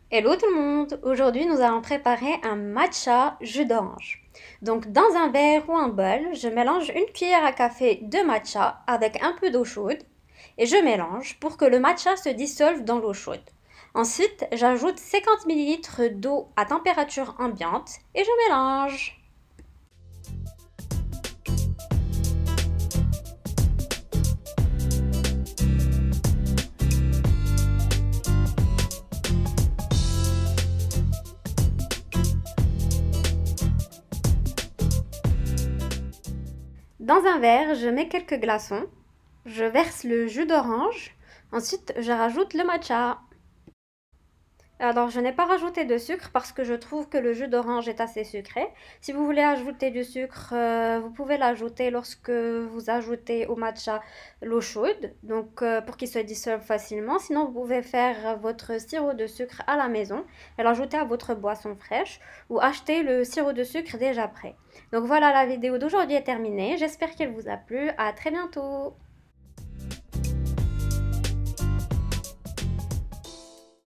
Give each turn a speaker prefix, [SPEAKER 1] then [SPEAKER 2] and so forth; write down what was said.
[SPEAKER 1] Hello tout le monde! Aujourd'hui, nous allons préparer un matcha jus d'orange. Donc, dans un verre ou un bol, je mélange une cuillère à café de matcha avec un peu d'eau chaude et je mélange pour que le matcha se dissolve dans l'eau chaude. Ensuite, j'ajoute 50 millilitres d'eau à température ambiante et je mélange. Dans un verre, je mets quelques glaçons, je verse le jus d'orange, ensuite je rajoute le matcha. Alors, je n'ai pas rajouté de sucre parce que je trouve que le jus d'orange est assez sucré. Si vous voulez ajouter du sucre, vous pouvez l'ajouter lorsque vous ajoutez au matcha l'eau chaude, donc pour qu'il se dissolve facilement. Sinon, vous pouvez faire votre sirop de sucre à la maison et l'ajouter à votre boisson fraîche ou acheter le sirop de sucre déjà prêt. Donc voilà, la vidéo d'aujourd'hui est terminée. J'espère qu'elle vous a plu. À très bientôt.